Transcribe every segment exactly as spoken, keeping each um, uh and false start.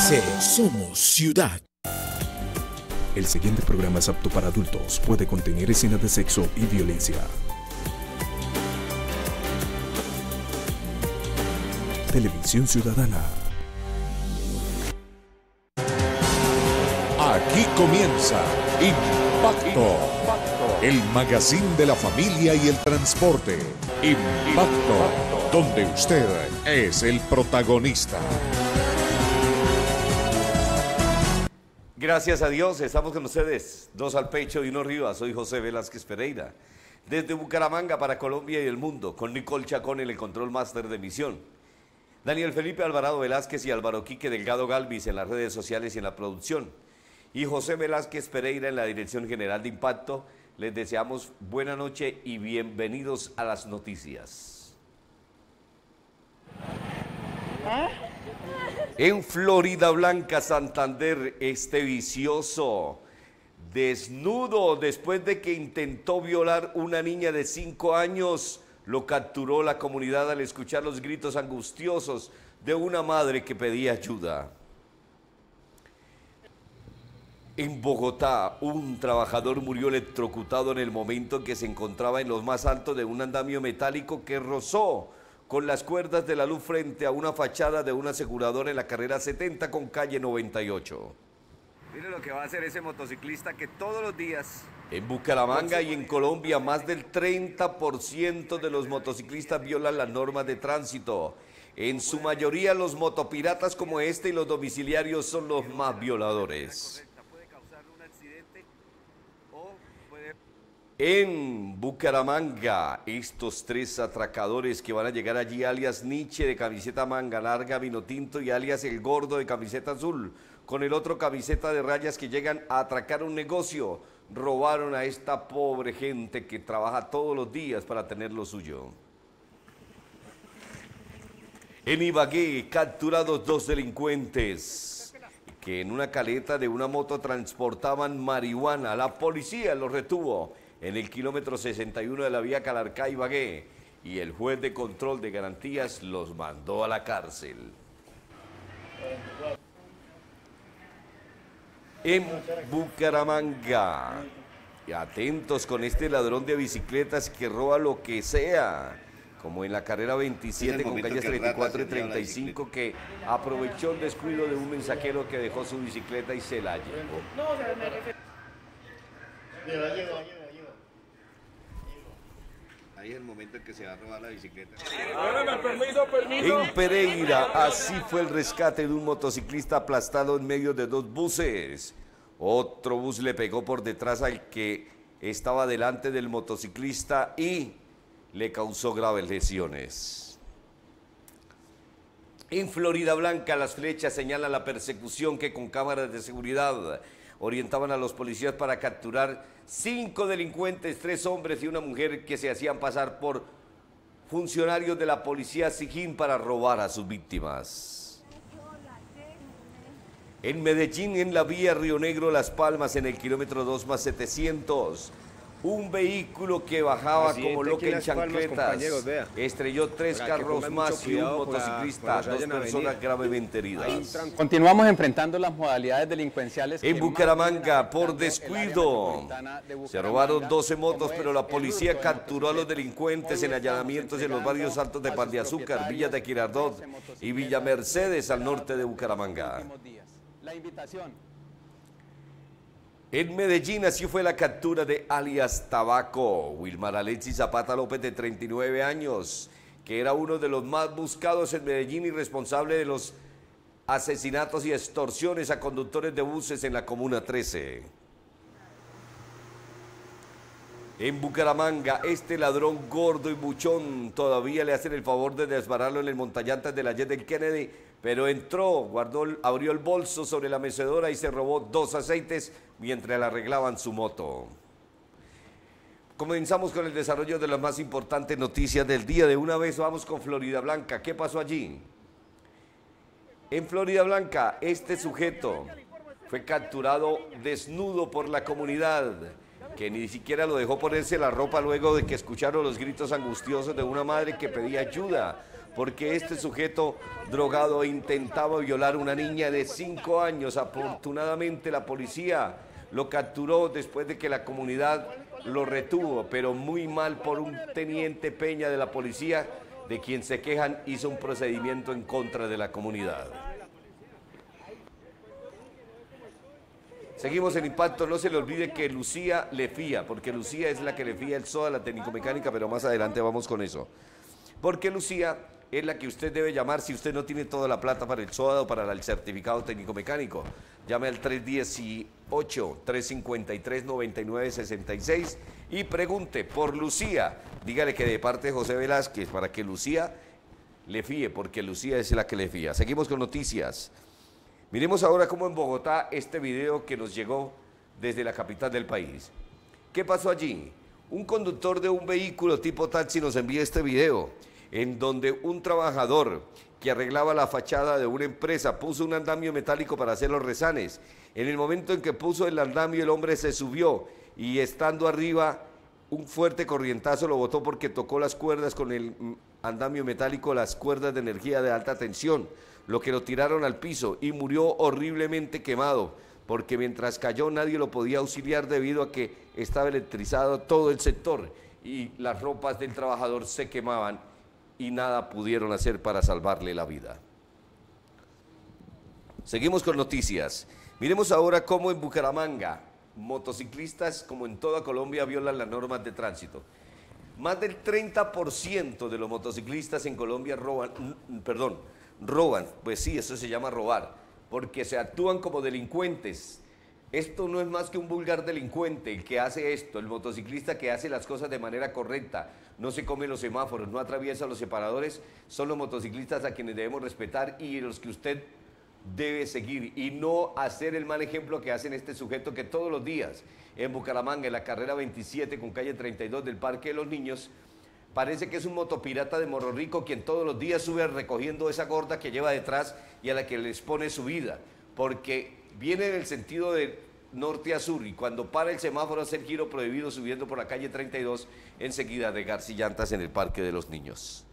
C. Somos Ciudad. El siguiente programa es apto para adultos. Puede contener escenas de sexo y violencia. Televisión Ciudadana. Aquí comienza Impacto, el magazine de la familia y el transporte. Impacto, donde usted es el protagonista. Gracias a Dios, estamos con ustedes, dos al pecho y uno arriba. Soy José Velázquez Pereira, desde Bucaramanga para Colombia y el mundo, con Nicole Chacón en el control máster de emisión, Daniel Felipe Alvarado Velázquez y Álvaro Quique Delgado Galvis en las redes sociales y en la producción, y José Velázquez Pereira en la dirección general de Impacto. Les deseamos buena noche y bienvenidos a las noticias. ¿Ah? En Florida Blanca, Santander, este vicioso, desnudo después de que intentó violar una niña de cinco años, lo capturó la comunidad al escuchar los gritos angustiosos de una madre que pedía ayuda. En Bogotá, un trabajador murió electrocutado en el momento en que se encontraba en los más altos de un andamio metálico que rozó con las cuerdas de la luz frente a una fachada de un asegurador en la carrera setenta con calle noventa y ocho. Mire lo que va a hacer ese motociclista que todos los días... En Bucaramanga y en Colombia, más del treinta por ciento de los motociclistas violan las normas de tránsito. En su mayoría los motopiratas como este y los domiciliarios son los más violadores. En Bucaramanga, estos tres atracadores que van a llegar allí, alias Nietzsche de camiseta manga larga, vino tinto, y alias El Gordo de camiseta azul, con el otro camiseta de rayas, que llegan a atracar un negocio, robaron a esta pobre gente que trabaja todos los días para tener lo suyo. En Ibagué, capturados dos delincuentes que en una caleta de una moto transportaban marihuana. La policía los retuvo en el kilómetro sesenta y uno de la vía Calarcá-Ibagué, y el juez de control de garantías los mandó a la cárcel. En Bucaramanga, y atentos con este ladrón de bicicletas que roba lo que sea, como en la carrera veintisiete con calles treinta y cuatro y treinta y cinco, que aprovechó el descuido de un mensajero que dejó su bicicleta y se la llevó. Ahí es el momento en que se va a robar la bicicleta. Permiso, permiso. En Pereira, así fue el rescate de un motociclista aplastado en medio de dos buses. Otro bus le pegó por detrás al que estaba delante del motociclista y le causó graves lesiones. En Florida Blanca, las flechas señalan la persecución que con cámaras de seguridad orientaban a los policías para capturar cinco delincuentes, tres hombres y una mujer que se hacían pasar por funcionarios de la policía Sijín para robar a sus víctimas. En Medellín, en la vía Río Negro Las Palmas, en el kilómetro dos más setecientos, un vehículo que bajaba como loco en chancletas estrelló tres carros más y un motociclista, dos personas gravemente heridas. Continuamos enfrentando las modalidades delincuenciales. En Bucaramanga, por descuido, se robaron doce motos, pero la policía capturó a los delincuentes en allanamientos en los barrios altos de Pan de Azúcar, Villa de Girardot y Villa Mercedes, al norte de Bucaramanga. La invitación. En Medellín, así fue la captura de alias Tabaco, Wilmar Alexis Zapata López, de treinta y nueve años, que era uno de los más buscados en Medellín y responsable de los asesinatos y extorsiones a conductores de buses en la Comuna trece. En Bucaramanga, este ladrón gordo y buchón todavía le hacen el favor de desbararlo en el montallantas de la Jet del Kennedy, pero entró, guardó, abrió el bolso sobre la mecedora y se robó dos aceites mientras le arreglaban su moto. Comenzamos con el desarrollo de las más importantes noticias del día. De una vez vamos con Florida Blanca. ¿Qué pasó allí? En Florida Blanca, este sujeto fue capturado desnudo por la comunidad, que ni siquiera lo dejó ponerse la ropa luego de que escucharon los gritos angustiosos de una madre que pedía ayuda porque este sujeto drogado intentaba violar a una niña de cinco años. Afortunadamente la policía lo capturó después de que la comunidad lo retuvo, pero muy mal por un teniente Peña de la policía, de quien se quejan, hizo un procedimiento en contra de la comunidad. Seguimos en Impacto. No se le olvide que Lucía le fía, porque Lucía es la que le fía el SOA, la técnico-mecánica, pero más adelante vamos con eso. Porque Lucía es la que usted debe llamar si usted no tiene toda la plata para el SOA o para el certificado técnico-mecánico. Llame al tres dieciocho, tres cincuenta y tres, noventa y nueve sesenta y seis y pregunte por Lucía. Dígale que de parte de José Velázquez, para que Lucía le fíe, porque Lucía es la que le fía. Seguimos con noticias. Miremos ahora cómo en Bogotá este video que nos llegó desde la capital del país. ¿Qué pasó allí? Un conductor de un vehículo tipo taxi nos envía este video, en donde un trabajador que arreglaba la fachada de una empresa puso un andamio metálico para hacer los rezanes. En el momento en que puso el andamio, el hombre se subió y estando arriba, un fuerte corrientazo lo botó porque tocó las cuerdas con el andamio metálico, las cuerdas de energía de alta tensión, lo que lo tiraron al piso y murió horriblemente quemado, porque mientras cayó nadie lo podía auxiliar debido a que estaba electrizado todo el sector y las ropas del trabajador se quemaban y nada pudieron hacer para salvarle la vida. Seguimos con noticias. Miremos ahora cómo en Bucaramanga motociclistas, como en toda Colombia, violan las normas de tránsito. Más del treinta por ciento de los motociclistas en Colombia roban, perdón, roban, pues sí, eso se llama robar, porque se actúan como delincuentes. Esto no es más que un vulgar delincuente el que hace esto, el motociclista que hace las cosas de manera correcta, no se come los semáforos, no atraviesa los separadores, son los motociclistas a quienes debemos respetar y los que usted debe seguir y no hacer el mal ejemplo que hacen este sujeto que todos los días en Bucaramanga, en la carrera veintisiete con calle treinta y dos del Parque de los Niños, parece que es un motopirata de Morro Rico quien todos los días sube recogiendo esa gorda que lleva detrás y a la que les pone su vida, porque viene en el sentido de norte a sur y cuando para el semáforo hace el giro prohibido subiendo por la calle treinta y dos, enseguida de Garcillantas en el Parque de los Niños.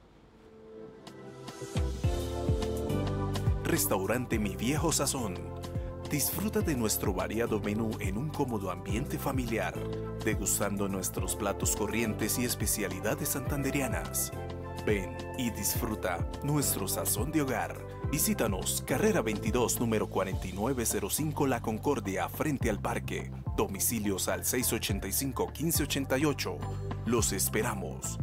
Restaurante Mi Viejo Sazón. Disfruta de nuestro variado menú en un cómodo ambiente familiar, degustando nuestros platos corrientes y especialidades santanderianas. Ven y disfruta nuestro sazón de hogar. Visítanos, carrera veintidós, número cuarenta y nueve cero cinco La Concordia, frente al parque. Domicilios al seis ochenta y cinco, quince ochenta y ocho. Los esperamos.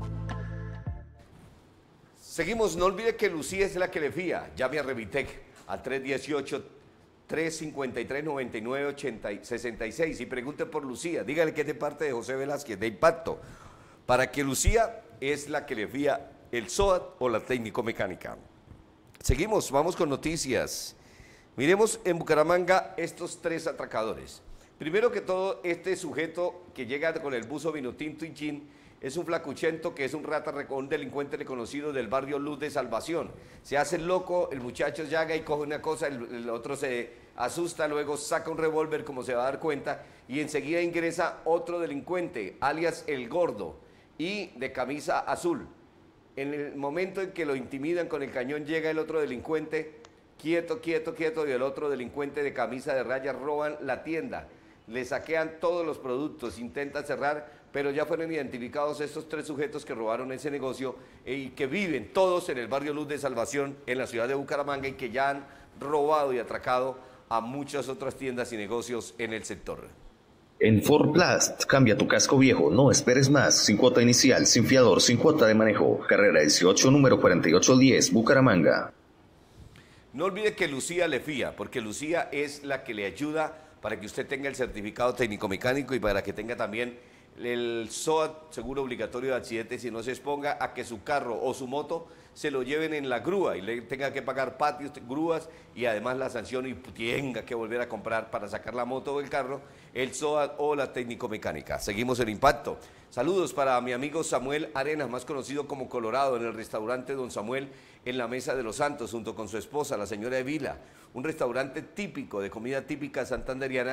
Seguimos, no olvide que Lucía es la que le fía. Llame a Revitec al tres dieciocho, tres cincuenta y tres, noventa y nueve sesenta y seis y pregunte por Lucía. Dígale que es de parte de José Velázquez, de Impacto, para que Lucía es la que le fía el SOAT o la técnico-mecánica. Seguimos, vamos con noticias. Miremos en Bucaramanga estos tres atracadores. Primero que todo, este sujeto que llega con el buzo vinotinto y gin es un flacuchento que es un rata, un delincuente reconocido del barrio Luz de Salvación. Se hace el loco, el muchacho llega y coge una cosa, el, el otro se asusta, luego saca un revólver como se va a dar cuenta y enseguida ingresa otro delincuente, alias El Gordo, y de camisa azul. En el momento en que lo intimidan con el cañón llega el otro delincuente, quieto, quieto, quieto, y el otro delincuente de camisa de rayas roban la tienda, le saquean todos los productos, intentan cerrar, pero ya fueron identificados estos tres sujetos que robaron ese negocio y que viven todos en el barrio Luz de Salvación, en la ciudad de Bucaramanga, y que ya han robado y atracado a muchas otras tiendas y negocios en el sector. En Ford Blast, cambia tu casco viejo, no esperes más, sin cuota inicial, sin fiador, sin cuota de manejo. Carrera dieciocho, número cuarenta y ocho diez, Bucaramanga. No olvide que Lucía le fía, porque Lucía es la que le ayuda para que usted tenga el certificado técnico-mecánico y para que tenga también el SOAT, seguro obligatorio de accidentes, y no se exponga a que su carro o su moto se lo lleven en la grúa y le tenga que pagar patios, grúas y además la sanción y tenga que volver a comprar para sacar la moto o el carro, el SOAT o la técnico-mecánica. Seguimos en Impacto. Saludos para mi amigo Samuel Arenas, más conocido como Colorado, en el restaurante Don Samuel en la Mesa de los Santos, junto con su esposa, la señora Evila. Un restaurante típico, de comida típica santanderiana,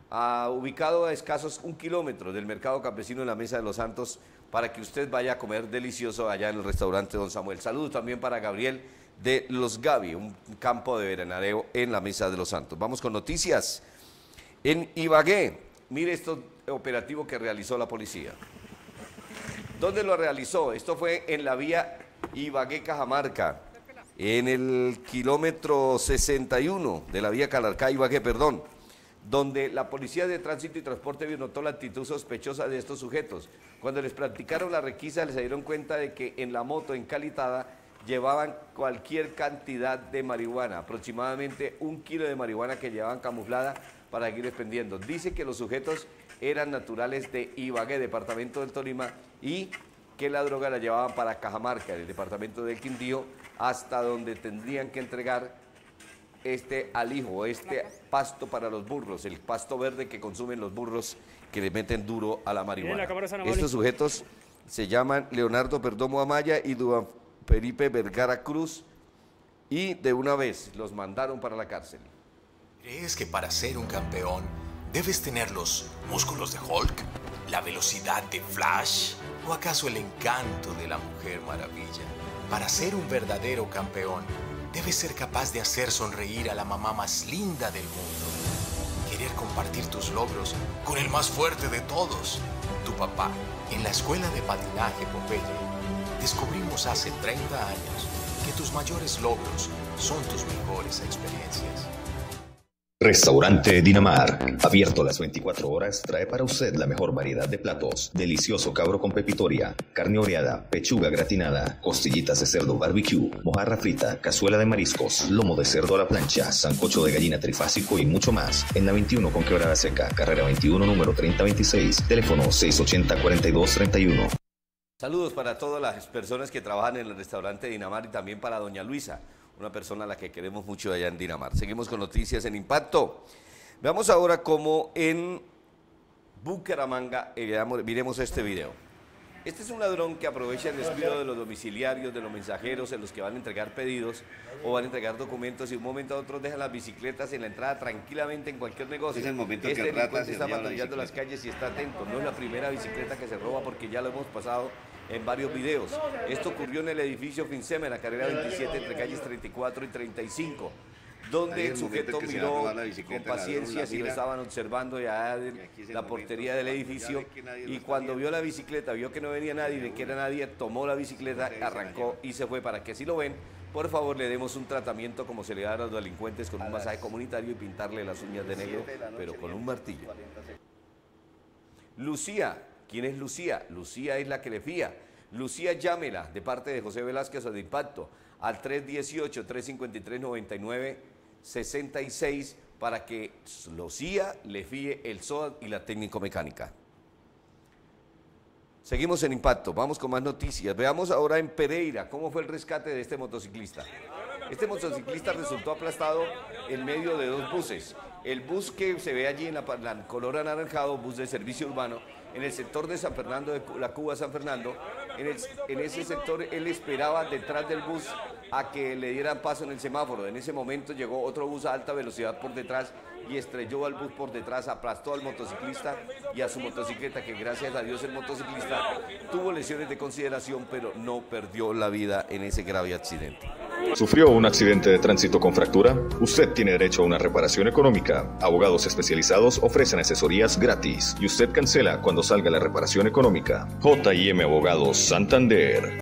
a, ubicado a escasos un kilómetro del mercado campesino en la Mesa de los Santos, para que usted vaya a comer delicioso allá en el restaurante Don Samuel. Saludos también para Gabriel de Los Gavi, un campo de veraneo en la Mesa de los Santos. Vamos con noticias. En Ibagué, mire esto operativo que realizó la policía. ¿Dónde lo realizó? Esto fue en la vía Ibagué-Cajamarca, en el kilómetro sesenta y uno de la vía Calarcá-Ibagué, perdón, donde la Policía de Tránsito y Transporte notó la actitud sospechosa de estos sujetos. Cuando les practicaron la requisa, les dieron cuenta de que en la moto encalitada llevaban cualquier cantidad de marihuana, aproximadamente un kilo de marihuana que llevaban camuflada para seguir expendiendo. Dice que los sujetos eran naturales de Ibagué, departamento del Tolima, y que la droga la llevaban para Cajamarca, el departamento del Quindío, hasta donde tendrían que entregar este alijo, este pasto para los burros, el pasto verde que consumen los burros que le meten duro a la marihuana. Estos sujetos se llaman Leonardo Perdomo Amaya y Duan Felipe Vergara Cruz, y de una vez los mandaron para la cárcel. ¿Crees que para ser un campeón debes tener los músculos de Hulk, la velocidad de Flash o acaso el encanto de la Mujer Maravilla? Para ser un verdadero campeón, debes ser capaz de hacer sonreír a la mamá más linda del mundo. Querer compartir tus logros con el más fuerte de todos, tu papá. En la escuela de patinaje Popeye, descubrimos hace treinta años que tus mayores logros son tus mejores experiencias. Restaurante Dinamar, abierto las veinticuatro horas, trae para usted la mejor variedad de platos. Delicioso cabro con pepitoria, carne oreada, pechuga gratinada, costillitas de cerdo barbecue, mojarra frita, cazuela de mariscos, lomo de cerdo a la plancha, sancocho de gallina trifásico y mucho más. En la veintiuno con Quebrada Seca, carrera veintiuno, número treinta veintiséis, teléfono seis ochenta, cuarenta y dos treinta y uno. Saludos para todas las personas que trabajan en el restaurante Dinamar y también para doña Luisa, una persona a la que queremos mucho allá en Dinamar. Seguimos con noticias en Impacto. Veamos ahora cómo en Bucaramanga, eh, miremos este video. Este es un ladrón que aprovecha el descuido de los domiciliarios, de los mensajeros, en los que van a entregar pedidos o van a entregar documentos, y de un momento a otro dejan las bicicletas en la entrada tranquilamente en cualquier negocio. Es el momento este que el rata delincuente se está lleva la patrullando las calles y está atento. No es la primera bicicleta que se roba, porque ya lo hemos pasado en varios videos. Esto ocurrió en el edificio Finsema, en la carrera veintisiete, entre calles treinta y cuatro y treinta y cinco, donde el sujeto miró con paciencia si lo estaban observando ya de la portería del edificio, y cuando vio la bicicleta, vio que no venía nadie, de que era nadie, tomó la bicicleta, arrancó y se fue. Para que si lo ven, por favor, le demos un tratamiento como se le da a los delincuentes, con un masaje comunitario y pintarle las uñas de negro, pero con un martillo. Lucía. ¿Quién es Lucía? Lucía es la que le fía. Lucía, llámela de parte de José Velázquez o de Impacto al tres dieciocho, tres cincuenta y tres, noventa y nueve sesenta y seis para que Lucía le fíe el S O A D y la técnico-mecánica. Seguimos en Impacto, vamos con más noticias. Veamos ahora en Pereira cómo fue el rescate de este motociclista. Este motociclista resultó aplastado en medio de dos buses. El bus que se ve allí en la, la color anaranjado, bus de servicio urbano, en el sector de San Fernando, de la Cuba San Fernando, en, el, en ese sector él esperaba detrás del bus a que le dieran paso en el semáforo. En ese momento llegó otro bus a alta velocidad por detrás y estrelló al bus por detrás, aplastó al motociclista y a su motocicleta, que gracias a Dios el motociclista tuvo lesiones de consideración, pero no perdió la vida en ese grave accidente. ¿Sufrió un accidente de tránsito con fractura? Usted tiene derecho a una reparación económica. Abogados especializados ofrecen asesorías gratis y usted cancela cuando salga la reparación económica. J y M Abogados Santander.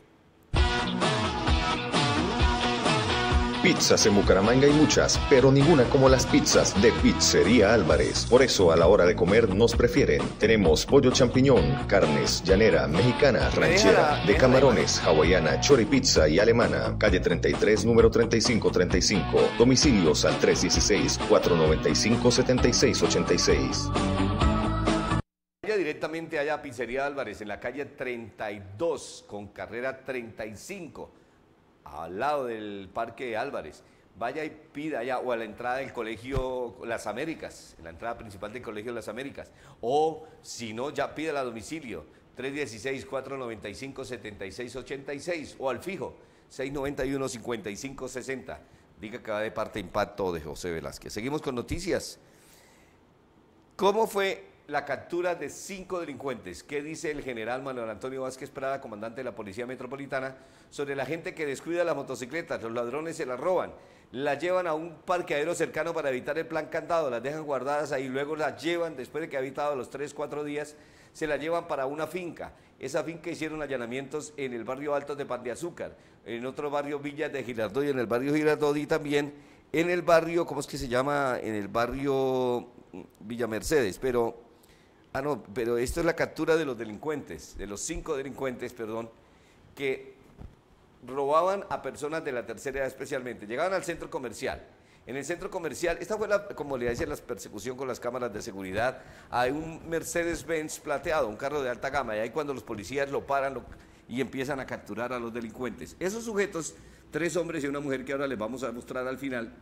Pizzas en Bucaramanga hay muchas, pero ninguna como las pizzas de Pizzería Álvarez. Por eso a la hora de comer nos prefieren. Tenemos pollo champiñón, carnes, llanera, mexicana, ranchera, de camarones, hawaiana, choripizza y alemana. Calle treinta y tres, número treinta y cinco treinta y cinco. Domicilios al tres dieciséis, cuatro noventa y cinco, setenta y seis ochenta y seis. Vaya directamente allá a Pizzería Álvarez, en la calle treinta y dos con carrera treinta y cinco. Al lado del Parque Álvarez. Vaya y pida allá, o a la entrada del Colegio Las Américas, en la entrada principal del Colegio Las Américas. O si no, ya pídala a domicilio, tres dieciséis, cuatro noventa y cinco, setenta y seis ochenta y seis, o al fijo, seis noventa y uno, cincuenta y cinco sesenta. Diga que va de parte Impacto de José Velázquez. Seguimos con noticias. ¿Cómo fue la captura de cinco delincuentes? ¿Qué dice el general Manuel Antonio Vázquez Prada, comandante de la Policía Metropolitana, sobre la gente que descuida las motocicletas? Los ladrones se las roban, las llevan a un parqueadero cercano para evitar el plan candado, las dejan guardadas ahí, luego las llevan, después de que ha habitado los tres, cuatro días, se las llevan para una finca. Esa finca hicieron allanamientos en el barrio Altos de Pan de Azúcar, en otro barrio Villas de Girardot y en el barrio Girardot y también en el barrio, ¿cómo es que se llama? En el barrio Villa Mercedes, pero... Ah, no, pero esto es la captura de los delincuentes, de los cinco delincuentes, perdón, que robaban a personas de la tercera edad especialmente. Llegaban al centro comercial. En el centro comercial, esta fue, la, como le decía, la persecución con las cámaras de seguridad. Hay un Mercedes-Benz plateado, un carro de alta gama, y ahí cuando los policías lo paran lo, y empiezan a capturar a los delincuentes. Esos sujetos, tres hombres y una mujer que ahora les vamos a mostrar al final,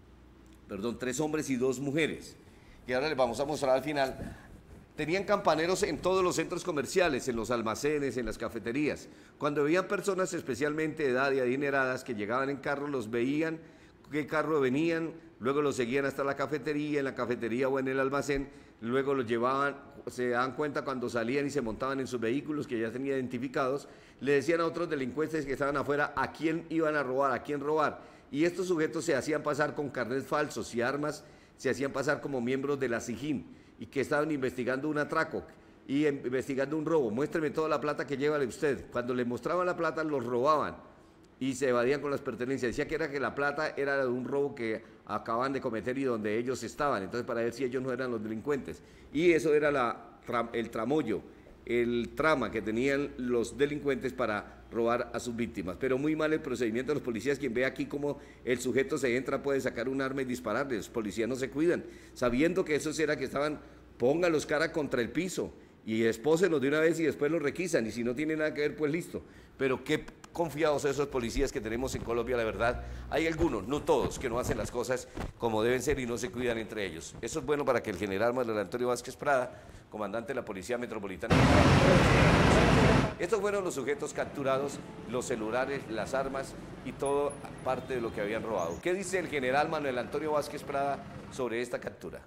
perdón, tres hombres y dos mujeres, que ahora les vamos a mostrar al final, tenían campaneros en todos los centros comerciales, en los almacenes, en las cafeterías. Cuando veían personas especialmente de edad y adineradas que llegaban en carro, los veían, qué carro venían, luego los seguían hasta la cafetería, en la cafetería o en el almacén, luego los llevaban, se daban cuenta cuando salían y se montaban en sus vehículos que ya tenían identificados, le decían a otros delincuentes que estaban afuera a quién iban a robar, a quién robar. Y estos sujetos se hacían pasar con carnets falsos y armas, se hacían pasar como miembros de la SIJIN, y que estaban investigando un atraco y investigando un robo. Muéstreme toda la plata que lleva usted. Cuando le mostraban la plata, los robaban y se evadían con las pertenencias. Decía que era que la plata era de un robo que acaban de cometer y donde ellos estaban. Entonces, para ver si ellos no eran los delincuentes. Y eso era la, el tramoyo, el trama que tenían los delincuentes para robar a sus víctimas. Pero muy mal el procedimiento de los policías. Quien ve aquí cómo el sujeto se entra, puede sacar un arma y dispararle. Los policías no se cuidan, sabiendo que esos era que estaban, pongan los cara contra el piso y espósenlos de una vez y después los requisan, y si no tiene nada que ver, pues listo. Pero qué confiados esos policías que tenemos en Colombia, la verdad. Hay algunos, no todos, que no hacen las cosas como deben ser y no se cuidan entre ellos. Eso es bueno para que el general Manuel Antonio Vázquez Prada, comandante de la Policía Metropolitana, estos fueron los sujetos capturados, los celulares, las armas y todo parte de lo que habían robado. ¿Qué dice el general Manuel Antonio Vázquez Prada sobre esta captura?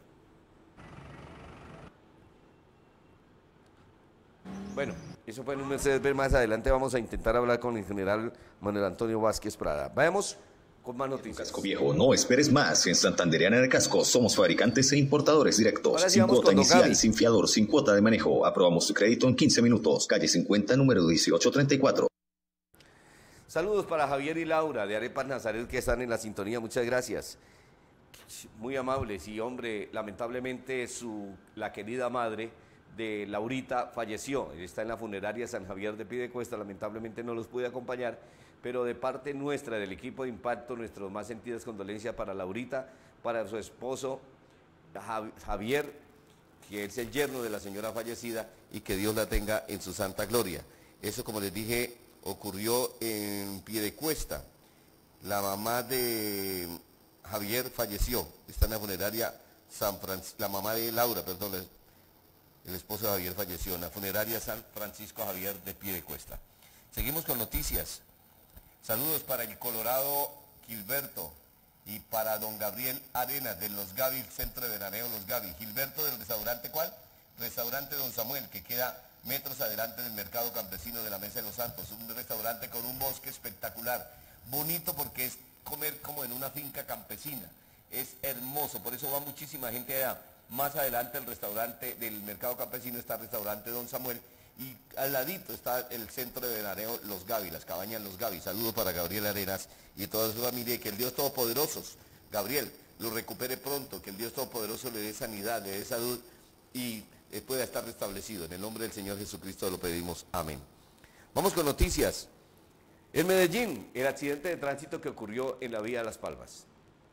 Bueno, eso fue en un Mercedes-Benz. Más adelante vamos a intentar hablar con el general Manuel Antonio Vázquez Prada. Vayamos con más noticias. Casco Viejo, no esperes más. En Santanderiana de Cascos somos fabricantes e importadores directos. Sí, sin cuota inicial, Gaby. sin fiador, sin cuota de manejo. Aprobamos tu crédito en quince minutos. Calle cincuenta, número dieciocho treinta y cuatro. Saludos para Javier y Laura de Arepas Nazaret, que están en la sintonía. Muchas gracias. Muy amables. Y hombre, lamentablemente su, la querida madre de Laurita falleció. Está en la funeraria San Javier de Piedecuesta. Lamentablemente no los pude acompañar, pero de parte nuestra, del equipo de Impacto, nuestras más sentidas condolencias para Laurita, para su esposo Javier, que es el yerno de la señora fallecida, y que Dios la tenga en su santa gloria. Eso, como les dije, ocurrió en Piedecuesta. La mamá de Javier falleció, está en la funeraria San Francisco, la mamá de Laura, perdón, el esposo de Javier falleció en la funeraria San Francisco Javier de Piedecuesta. Seguimos con noticias. Saludos para el Colorado Gilberto y para don Gabriel Arenas de Los Gavi, Centro de Veraneo Los Gavi. Gilberto, del restaurante, ¿cuál? Restaurante Don Samuel, que queda metros adelante del Mercado Campesino de la Mesa de los Santos. Un restaurante con un bosque espectacular, bonito porque es comer como en una finca campesina. Es hermoso, por eso va muchísima gente allá. Más adelante el restaurante del Mercado Campesino está el restaurante Don Samuel, y al ladito está el centro de veraneo Los Gavi, las cabañas Los Gavi. Saludos para Gabriel Arenas y toda su familia, y que el Dios Todopoderoso, Gabriel, lo recupere pronto, que el Dios Todopoderoso le dé sanidad, le dé salud y pueda estar restablecido. En el nombre del Señor Jesucristo lo pedimos, amén. Vamos con noticias. En Medellín, el accidente de tránsito que ocurrió en la vía de Las Palmas.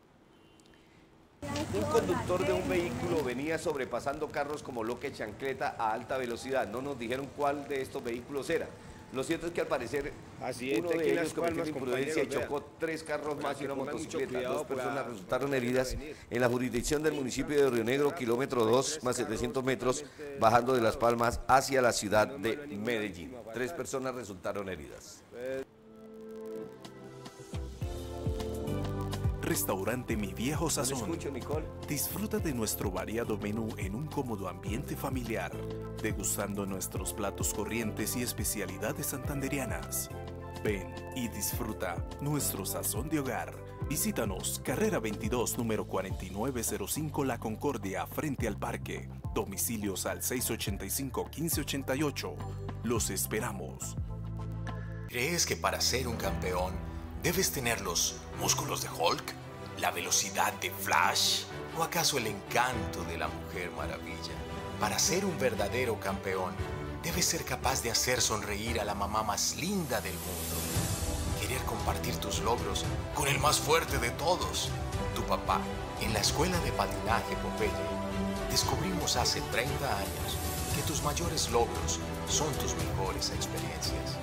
Un conductor de un vehículo venía sobrepasando carros como loque chancleta a alta velocidad. No nos dijeron cuál de estos vehículos era. Lo cierto es que al parecer uno de ellos cometió imprudencia y chocó tres carros más y una motocicleta. Dos personas resultaron heridas en la jurisdicción del municipio de Río Negro, kilómetro dos más setecientos metros, bajando de Las Palmas hacia la ciudad de Medellín. Tres personas resultaron heridas. Restaurante Mi Viejo Sazón. No me escucho, Nicole. Disfruta de nuestro variado menú en un cómodo ambiente familiar, degustando nuestros platos corrientes y especialidades santanderianas. Ven y disfruta nuestro sazón de hogar. Visítanos, carrera veintidós, número cuarenta y nueve cero cinco La Concordia, frente al parque. Domicilios al seis ochenta y cinco, quince ochenta y ocho. Los esperamos. ¿Crees que para ser un campeón debes tener los músculos de Hulk, la velocidad de Flash o acaso el encanto de la Mujer Maravilla? Para ser un verdadero campeón, debes ser capaz de hacer sonreír a la mamá más linda del mundo. Querer compartir tus logros con el más fuerte de todos, tu papá. En la escuela de patinaje Popeye, descubrimos hace treinta años que tus mayores logros son tus mejores experiencias.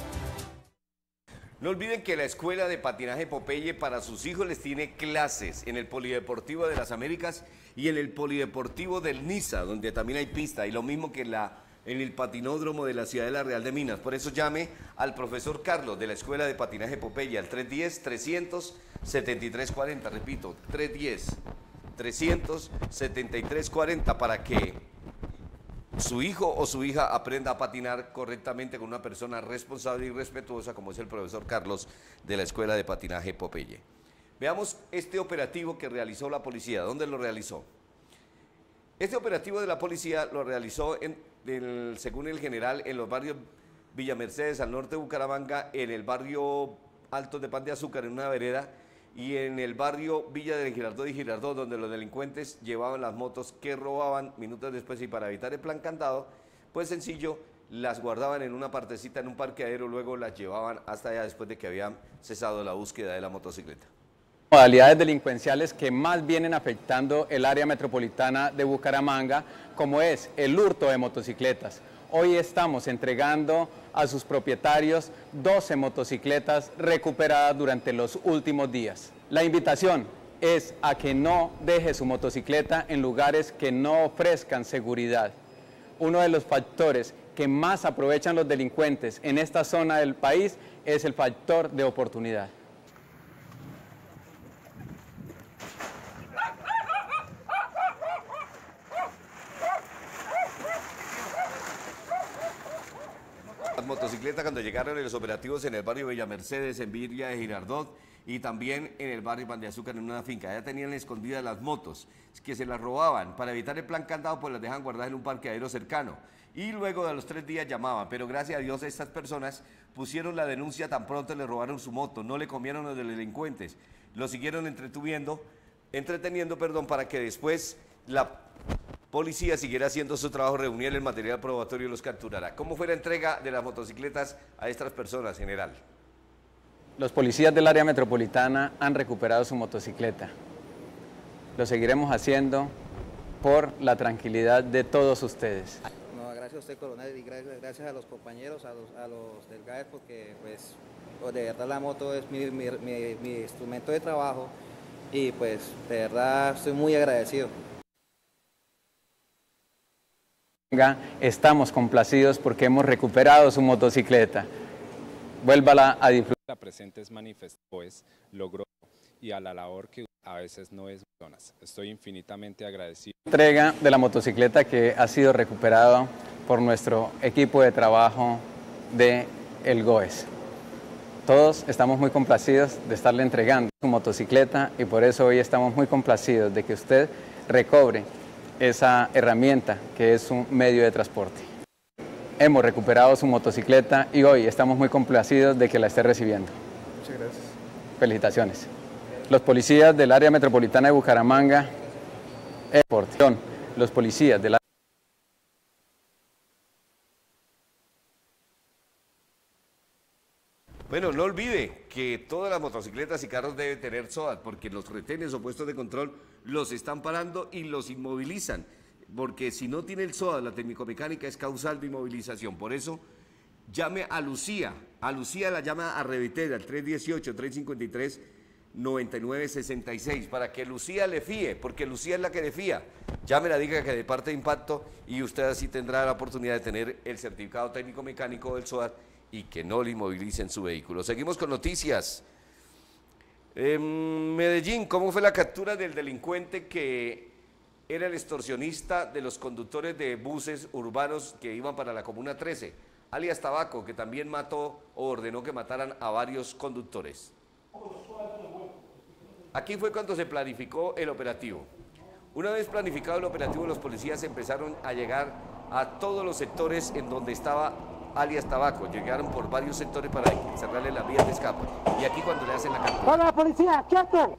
No olviden que la escuela de patinaje Popeye para sus hijos les tiene clases en el Polideportivo de las Américas y en el Polideportivo del Niza, donde también hay pista, y lo mismo que en, la, en el patinódromo de la Ciudad de la Real de Minas. Por eso llame al profesor Carlos de la escuela de patinaje Popeye al tres uno cero, trescientos setenta y tres cuarenta, repito, tres uno cero, trescientos setenta y tres cuarenta, para que su hijo o su hija aprenda a patinar correctamente con una persona responsable y respetuosa como es el profesor Carlos de la Escuela de Patinaje Popeye. Veamos este operativo que realizó la policía. ¿Dónde lo realizó? Este operativo de la policía lo realizó, en, en, según el general, en los barrios Villa Mercedes, al norte de Bucaramanga, en el barrio Altos de Pan de Azúcar, en una vereda, y en el barrio Villa de Girardot y Girardot, donde los delincuentes llevaban las motos que robaban minutos después, y para evitar el plan candado, pues sencillo, las guardaban en una partecita en un parqueadero, luego las llevaban hasta allá después de que habían cesado la búsqueda de la motocicleta. Modalidades delincuenciales que más vienen afectando el área metropolitana de Bucaramanga, como es el hurto de motocicletas. Hoy estamos entregando a sus propietarios doce motocicletas recuperadas durante los últimos días. La invitación es a que no deje su motocicleta en lugares que no ofrezcan seguridad. Uno de los factores que más aprovechan los delincuentes en esta zona del país es el factor de oportunidad. Las motocicletas, cuando llegaron en los operativos en el barrio Villa Mercedes, en Villa de Girardot y también en el barrio Pan de Azúcar, en una finca, ya tenían escondidas las motos, que se las robaban. Para evitar el plan candado, pues las dejan guardadas en un parqueadero cercano. Y luego de los tres días llamaban, pero gracias a Dios estas personas pusieron la denuncia tan pronto le robaron su moto, no le comieron los delincuentes, lo siguieron entretuviendo, entreteniendo, perdón, para que después la policía siguiera haciendo su trabajo, reuniera el material probatorio y los capturará. ¿Cómo fue la entrega de las motocicletas a estas personas, general? Los policías del área metropolitana han recuperado su motocicleta. Lo seguiremos haciendo por la tranquilidad de todos ustedes. No, gracias a usted, coronel, y gracias, gracias a los compañeros, a los, a los del G A E, porque pues, de verdad la moto es mi, mi, mi, mi instrumento de trabajo y pues de verdad estoy muy agradecido. Estamos complacidos porque hemos recuperado su motocicleta. Vuélvala a disfrutar. La presente es manifestó, pues, logró y a la labor que a veces no es personas. Estoy infinitamente agradecido. Entrega de la motocicleta que ha sido recuperada por nuestro equipo de trabajo de el G O E S. Todos estamos muy complacidos de estarle entregando su motocicleta y por eso hoy estamos muy complacidos de que usted recobre esa herramienta que es un medio de transporte. Hemos recuperado su motocicleta y hoy estamos muy complacidos de que la esté recibiendo. Muchas gracias. Felicitaciones. Los policías del área metropolitana de Bucaramanga, los policías del área Bueno, no olvide que todas las motocicletas y carros deben tener S O A T, porque los retenes o puestos de control los están parando y los inmovilizan, porque si no tiene el S O A T, la técnico-mecánica es causal de inmovilización. Por eso, llame a Lucía, a Lucía la llama a Revitel, al tres dieciocho, tres cincuenta y tres, noventa y nueve sesenta y seis, para que Lucía le fíe, porque Lucía es la que le fía. Llámela, diga que de parte de Impacto y usted así tendrá la oportunidad de tener el certificado técnico-mecánico del S O A T y que no le inmovilicen su vehículo. Seguimos con noticias. En Medellín, ¿cómo fue la captura del delincuente que era el extorsionista de los conductores de buses urbanos que iban para la Comuna trece, alias Tabaco, que también mató o ordenó que mataran a varios conductores? Aquí fue cuando se planificó el operativo. Una vez planificado el operativo, los policías empezaron a llegar a todos los sectores en donde estaba alias Tabaco. Llegaron por varios sectores para cerrarle las vías de escape. Y aquí cuando le hacen la captura. ¡Hola, policía! ¡Quieto!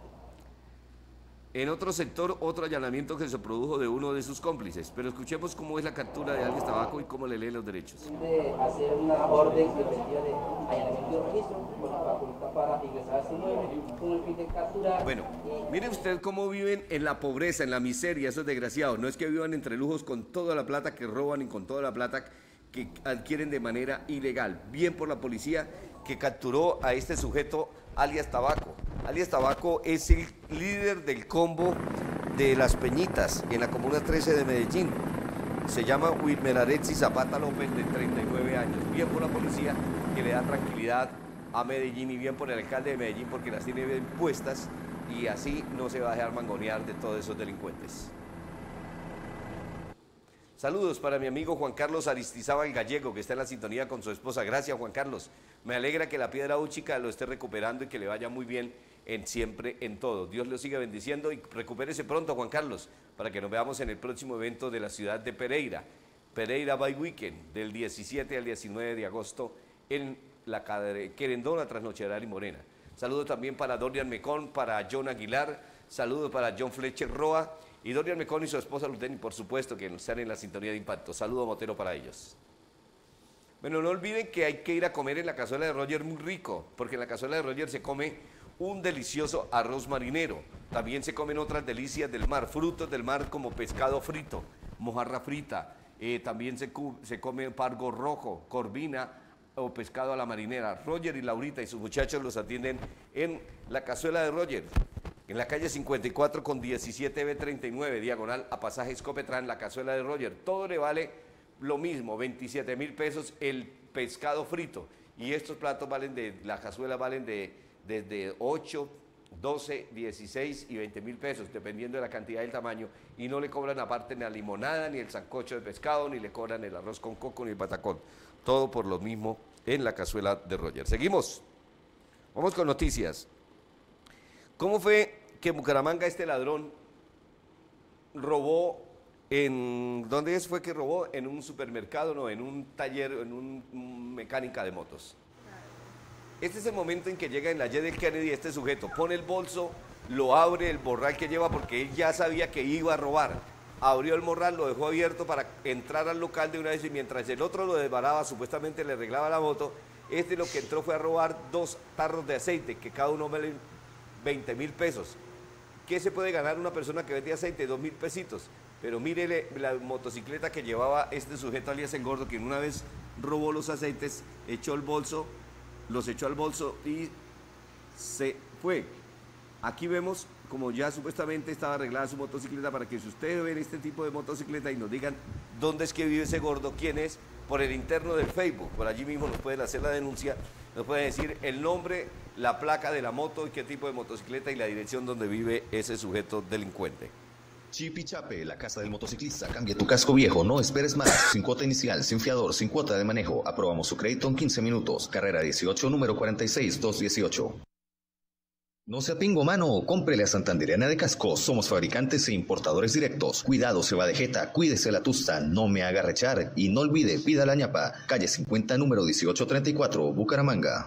En otro sector, otro allanamiento que se produjo de uno de sus cómplices. Pero escuchemos cómo es la captura de alias Tabaco y cómo le leen los derechos. De hacer una orden preventiva de allanamiento de registro con la facultad para ingresar a este inmueble con el fin de capturar. Bueno, mire usted cómo viven en la pobreza, en la miseria, esos desgraciados. No es que vivan entre lujos con toda la plata que roban y con toda la plata que adquieren de manera ilegal. Bien por la policía que capturó a este sujeto alias Tabaco. Alias Tabaco es el líder del combo de Las Peñitas en la Comuna trece de Medellín. Se llama Wilmer Arexi Zapata López, de treinta y nueve años. Bien por la policía que le da tranquilidad a Medellín y bien por el alcalde de Medellín porque las tiene bien puestas y así no se va a dejar mangonear de todos esos delincuentes. Saludos para mi amigo Juan Carlos Aristizábal Gallego, que está en la sintonía con su esposa. Gracias, Juan Carlos. Me alegra que la piedra úchica lo esté recuperando y que le vaya muy bien en siempre, en todo. Dios lo siga bendiciendo y recupérese pronto, Juan Carlos, para que nos veamos en el próximo evento de la ciudad de Pereira. Pereira by Weekend, del diecisiete al diecinueve de agosto, en la Querendona, Trasnochedal y Morena. Saludos también para Dorian Mecón, para John Aguilar, saludos para John Fletcher Roa, y Dorian Mecón y su esposa Luteni, por supuesto, que están en la sintonía de Impacto. Saludo Motero para ellos. Bueno, no olviden que hay que ir a comer en la cazuela de Roger muy rico, porque en la cazuela de Roger se come un delicioso arroz marinero. También se comen otras delicias del mar, frutos del mar como pescado frito, mojarra frita. Eh, también se, se come pargo rojo, corvina o pescado a la marinera. Roger y Laurita y sus muchachos los atienden en la cazuela de Roger, en la calle cincuenta y cuatro con diecisiete B treinta y nueve, diagonal a pasaje Escopetrán, la cazuela de Roger. Todo le vale lo mismo, veintisiete mil pesos el pescado frito. Y estos platos valen de, la cazuela valen de desde ocho, doce, dieciséis y veinte mil pesos, dependiendo de la cantidad y el tamaño. Y no le cobran aparte ni la limonada, ni el sancocho de pescado, ni le cobran el arroz con coco, ni el patacón. Todo por lo mismo en la cazuela de Roger. Seguimos. Vamos con noticias. ¿Cómo fue que en Bucaramanga este ladrón robó en... ¿Dónde es? Fue que robó en un supermercado, no, en un taller, en un, un mecánica de motos. Este es el momento en que llega en la Y del Kennedy este sujeto, pone el bolso, lo abre, el morral que lleva, porque él ya sabía que iba a robar. Abrió el morral, lo dejó abierto para entrar al local de una vez y mientras el otro lo desbaraba, supuestamente le arreglaba la moto, este lo que entró fue a robar dos tarros de aceite, que cada uno vale veinte mil pesos. ¿Qué se puede ganar una persona que vende aceite? Dos mil pesitos. Pero mírele la motocicleta que llevaba este sujeto alias Engordo, que una vez robó los aceites, echó el bolso, los echó al bolso y se fue. Aquí vemos como ya supuestamente estaba arreglada su motocicleta, para que si ustedes ven este tipo de motocicleta y nos digan dónde es que vive ese gordo, quién es, por el interno del Facebook, por allí mismo nos pueden hacer la denuncia, nos pueden decir el nombre, la placa de la moto y qué tipo de motocicleta y la dirección donde vive ese sujeto delincuente. Chipichape, la casa del motociclista. Cambia tu casco viejo, no esperes más. Sin cuota inicial, sin fiador, sin cuota de manejo. Aprobamos su crédito en quince minutos. Carrera dieciocho, número cuarenta y seis, doscientos dieciocho. No sea pingo, mano. Cómprele a Santanderiana de Cascos. Somos fabricantes e importadores directos. Cuidado, se va de jeta. Cuídese la tusta. No me haga rechar. Y no olvide, pida la ñapa. Calle cincuenta, número dieciocho treinta y cuatro, Bucaramanga.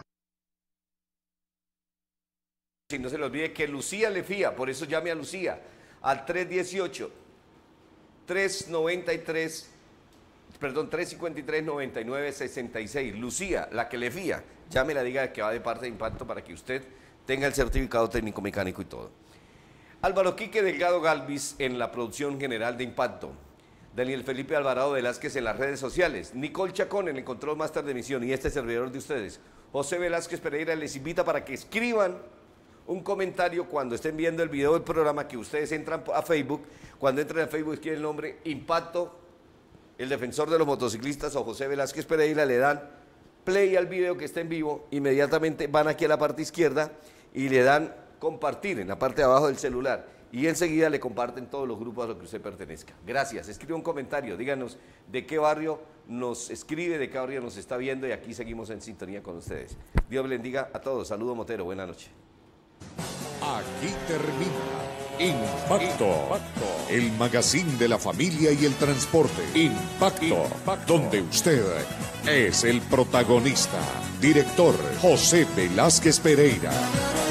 Y no se le olvide que Lucía le fía, por eso llame a Lucía al tres dieciocho, tres noventa y tres, perdón, tres cincuenta y tres, noventa y nueve, sesenta y seis. Lucía, la que le fía, llame, la diga que va de parte de Impacto para que usted tenga el certificado técnico mecánico y todo. Álvaro Quique Delgado Galvis en la producción general de Impacto. Daniel Felipe Alvarado Velázquez en las redes sociales. Nicole Chacón en el control máster de emisión y este servidor de ustedes, José Velázquez Pereira, les invita para que escriban un comentario cuando estén viendo el video del programa, que ustedes entran a Facebook, cuando entren a Facebook escriben el nombre Impacto, el defensor de los motociclistas o José Velázquez Pereira, le dan play al video que está en vivo, inmediatamente van aquí a la parte izquierda y le dan compartir en la parte de abajo del celular y enseguida le comparten todos los grupos a los que usted pertenezca. Gracias. Escribe un comentario, díganos de qué barrio nos escribe, de qué barrio nos está viendo y aquí seguimos en sintonía con ustedes. Dios bendiga a todos. Saludo Motero. Buenas noches. Aquí termina Impacto, Impacto, el magazine de la familia y el transporte. Impacto, Impacto, donde usted es el protagonista. Director José Velázquez Pereira.